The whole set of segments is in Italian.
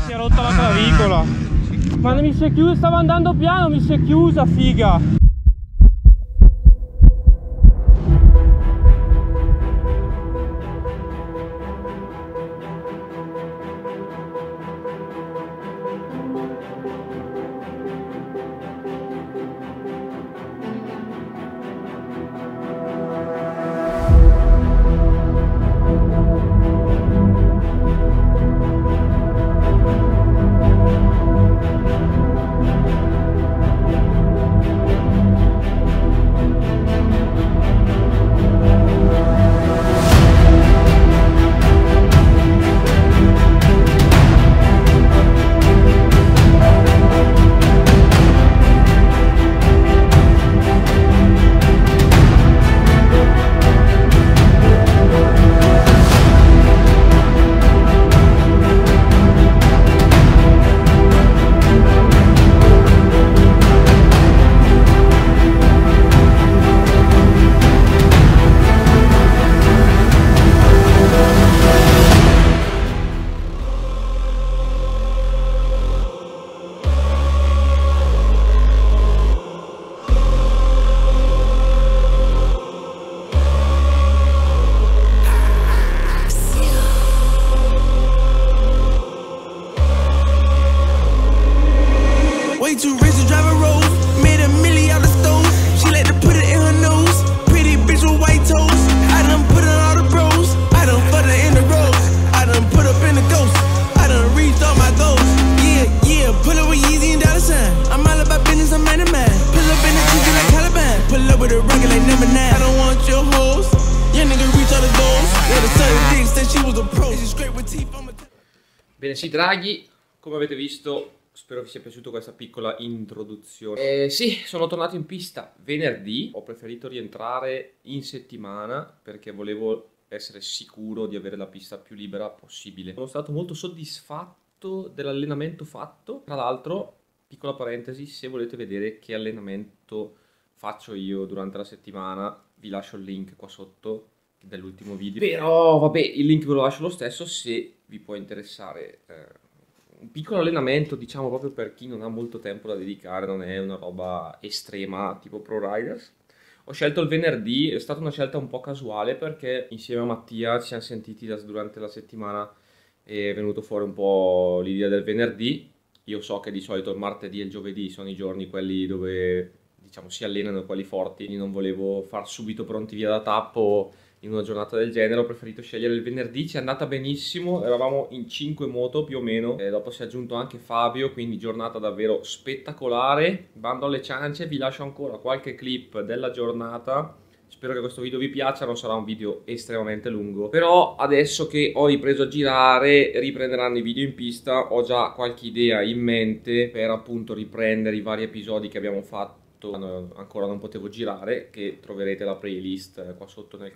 Si è rotta la clavicola. Ma mi si è chiusa, stavo andando piano, mi si è chiusa, figa. Way too rich to drive a Rolls, made a milli out of stove. She like to put it in her nose. Pretty bitch with white toes. I done put it on all the bros. I done put her in the road. I done put up in the ghost. I done reached all my goals. Yeah, yeah, pull up with Yeezy and dollar sign. I'm all about business, I'm man to man. Pull up in the chicken like Caliban. Pull up with a rocket like number 9. I don't want your hoes. Your nigga reach all the goals. Yeah, the son dick said she was a pro. She's straight with teeth on my. Bene, sì, Draghi, come avete visto, spero vi sia piaciuta questa piccola introduzione. Sì, sono tornato in pista venerdì, ho preferito rientrare in settimana perché volevo essere sicuro di avere la pista più libera possibile. Sono stato molto soddisfatto dell'allenamento fatto. Tra l'altro, piccola parentesi, se volete vedere che allenamento faccio io durante la settimana, vi lascio il link qua sotto dell'ultimo video. Però vabbè, il link ve lo lascio lo stesso se vi può interessare. Un piccolo allenamento, diciamo, proprio per chi non ha molto tempo da dedicare, non è una roba estrema tipo Pro Riders. Ho scelto il venerdì, è stata una scelta un po' casuale perché insieme a Mattia ci siamo sentiti durante la settimana e è venuto fuori un po' l'idea del venerdì. Io so che di solito il martedì e il giovedì sono i giorni quelli dove, diciamo, si allenano quelli forti, quindi non volevo far subito pronti via da tappo in una giornata del genere, ho preferito scegliere il venerdì, ci è andata benissimo, eravamo in 5 moto più o meno, e dopo si è aggiunto anche Fabio, quindi giornata davvero spettacolare. Bando alle ciance, vi lascio ancora qualche clip della giornata, spero che questo video vi piaccia, non sarà un video estremamente lungo, però adesso che ho ripreso a girare, riprenderanno i video in pista, ho già qualche idea in mente per appunto riprendere i vari episodi che abbiamo fatto quando ancora non potevo girare, che troverete la playlist qua sotto nei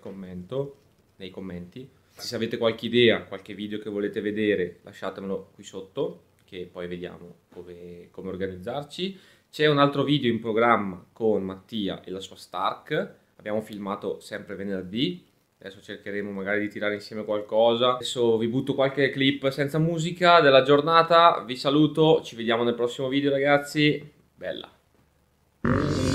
commenti. Se avete qualche idea, qualche video che volete vedere, lasciatemelo qui sotto, che poi vediamo come organizzarci. C'è un altro video in programma con Mattia e la sua Stark, abbiamo filmato sempre venerdì, adesso cercheremo magari di tirare insieme qualcosa. Adesso vi butto qualche clip senza musica della giornata, vi saluto, ci vediamo nel prossimo video ragazzi, bella!